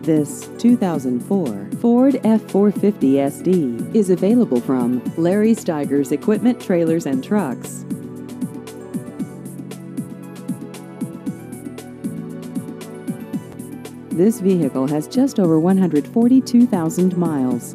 This 2004 Ford F-450 SD is available from Larry Steigers Equipment Trailers and Trucks. This vehicle has just over 142,000 miles.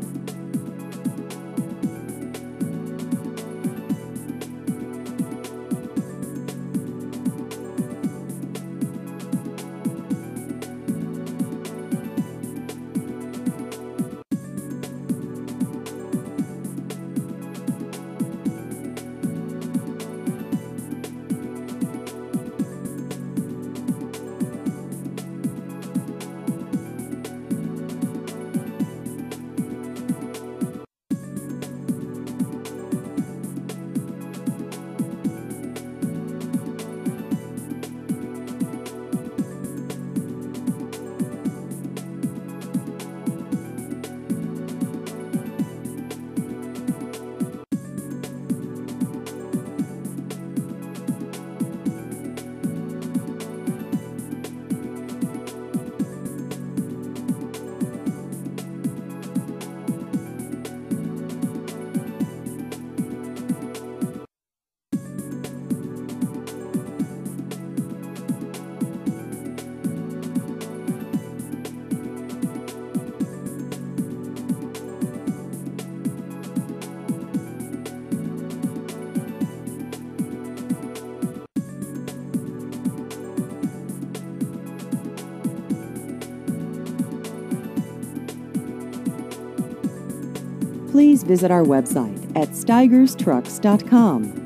Please visit our website at steigerstrucks.com.